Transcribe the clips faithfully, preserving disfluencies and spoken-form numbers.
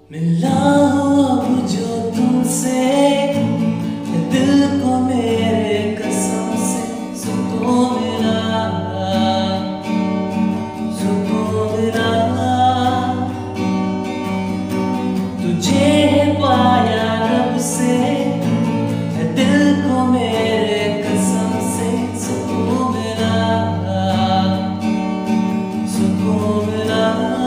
मिला हूँ अब जो तुमसे, दिल को मेरे कसम से सुकून मिला, सुकून मिला। तुझे पाया रब से, दिल को मेरे कसम से सुकून मिला, सुकून मिला।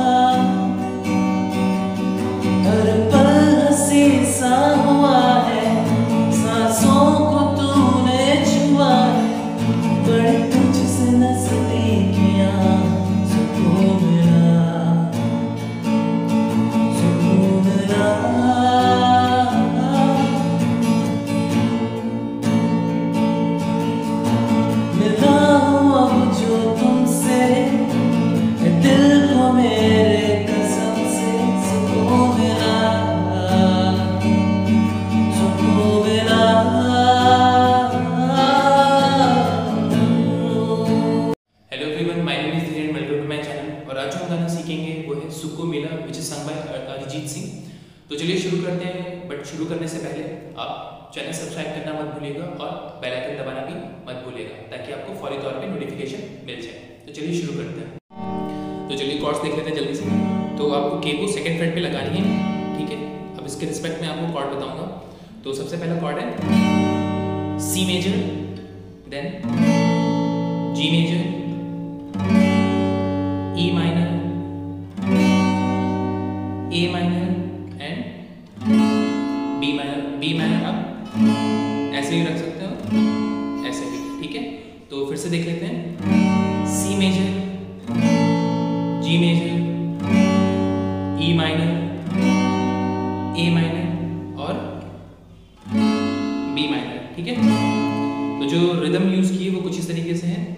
हर पल हंसी सा हुआ है, सांसों को तूने छुआ है, बड़े तुझसे नजदीकियां सुकून मिला, सुकून मिला। मिला हूँ अब जो तुमसे, दिल को मेरे कसम से सुकून Mila, Sukoon Mila. Hello everyone, my name is Dhiren, welcome to my channel. और आज जो हम गाना सीखेंगे वो है Sukoon Mila, which is sung by Arijit Singh. तो चलिए शुरू करते हैं, बट शुरू करने से पहले आप चैनल सब्सक्राइब करना मत भूलिएगा और बेल आइकन दबाना भी मत भूलिएगा, ताकि आपको फौरी तौर पे नोटिफिकेशन मिल जाए। तो चलिए शुरू करते हैं। तो चलिए कॉर्ड्स देख लेते हैं जल्दी से। तो आपको के को सेकंड फ्रेट पे लगानी है, ठीक है। अब इसके रिस्पेक्ट में आपको कॉर्ड बताऊंगा। तो सबसे पहला कॉर्ड है C major, then G major, E minor, A minor and B minor. B minor आप ऐसे ही रख सकते हो, ऐसे भी, ठीक है। तो फिर से देख लेते हैं। C major, G major, E minor, A minor और बी माइनर, ठीक है। तो जो रिदम यूज की है वो कुछ इस तरीके से है।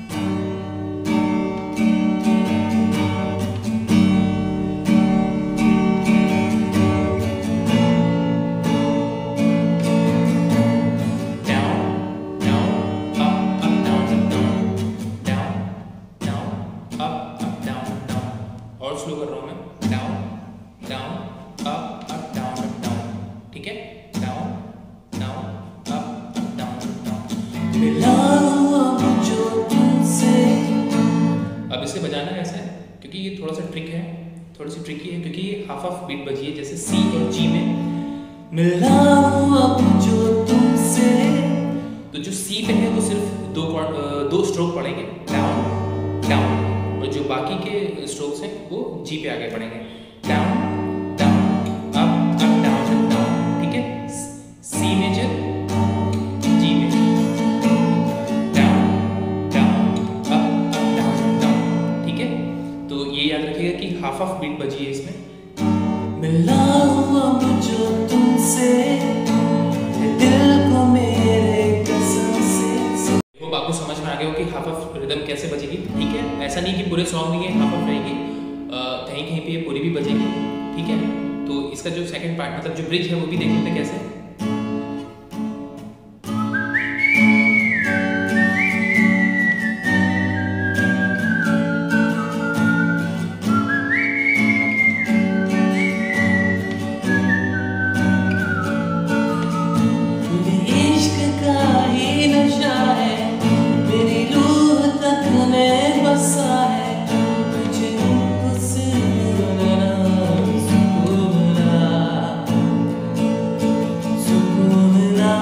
और स्लो कर रहा हूं मैं। Down down up up down up down, ठीक है। Down down up up down down. मिला हूँ अब जो तुमसे। अब इसे बजाना कैसे है, क्योंकि ये थोड़ा सा ट्रिक है, थोड़ी सी ट्रिकी है, क्योंकि ये हाफ हाफ बीट बजी है, जैसे सी और जी में। मिला हूँ अब जो तुमसे। तो जो सी पे है वो सिर्फ दो कॉर्ड, दो स्ट्रोक पड़ेंगे, डाउन डाउन, और जो बाकी के स्ट्रोक्स हैं वो जी पे आगे पड़ेंगे, down down up up down down, ठीक है। C major, G major, down down up up down down, ठीक है। तो ये याद रखिएगा कि हाफ हाफ बीट बजी है इसमें। मिला हूँ अब जो तुमसे, दिल को मेरे कसम से। होप आपको समझ में आ गया हो कि हाफ हाफ रिदम कैसे बजेगी, ठीक है। ऐसा नहीं कि पूरे सॉन्ग में ये हाफ हाफ रहेगी, कहीं कहीं पे ये पूरी भी बजेगी, ठीक है। तो इसका जो सेकंड पार्ट, मतलब जो ब्रिज है, वो भी देख लेते हैं कैसे। इश्क का ही नशा है, मेरी रूह तक में बसा है, मुझे तुझसे मिलना सुकून Mila, Sukoon Mila.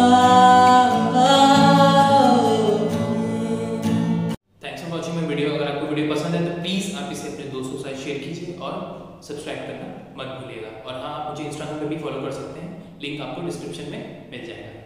Thanks for watching my video. अगर आपको वीडियो पसंद है तो प्लीज़ आप इसे अपने दोस्तों के साथ शेयर कीजिए और सब्सक्राइब करना मत भूलिएगा। और हाँ, आप मुझे इंस्टाग्राम पे भी फॉलो कर सकते हैं, लिंक आपको डिस्क्रिप्शन में मिल जाएगा।